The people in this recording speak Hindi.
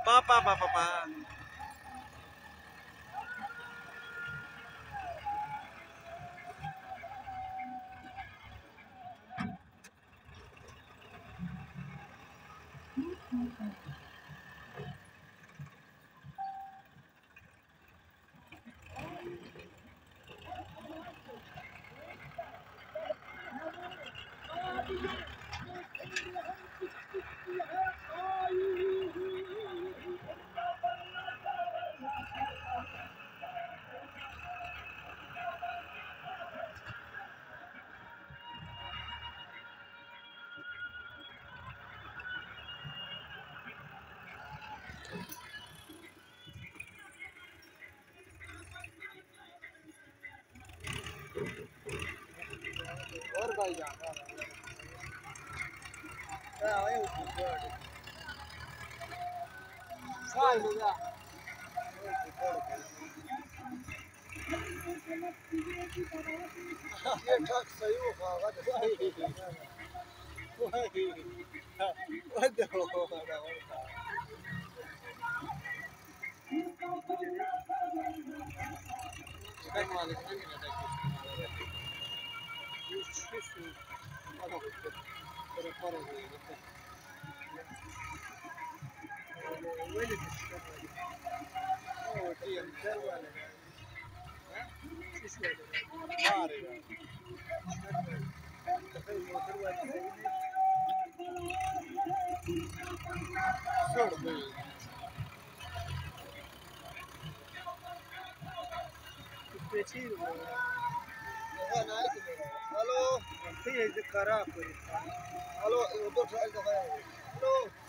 pa. और भाई जाना है ऊपर साइड में जा ये ठग सही होगा वो देखो चिकन मालिक ने मिला हेलो, हेलो,